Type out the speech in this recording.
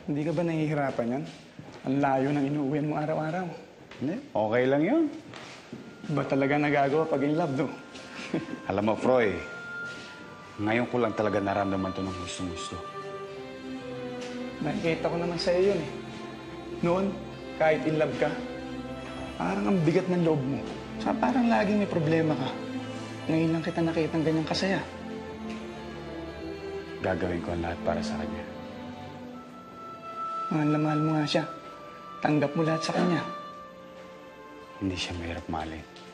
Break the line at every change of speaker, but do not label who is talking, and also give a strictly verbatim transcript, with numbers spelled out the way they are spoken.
Hindi ka ba nahihirapan yan? Ang layo ng inuuwian mo araw-araw.
Hindi, okay lang yun.
Ba talaga nagagawa pag in love, no?
Alam mo, Froy, ngayon ko lang talaga naramdaman to ng gusto-gusto.
Nakikita ko naman sa'yo yun eh. Noon, kahit in love ka, parang ang bigat ng loob mo. Saka parang laging may problema ka. Ngayon lang kita nakita ng ganyang kasaya.
Gagawin ko ang lahat para sa kanya.
Mahal na mahal mo nga siya. Tanggap mo lahat sa kanya.
Hindi siya mahirap mahalin.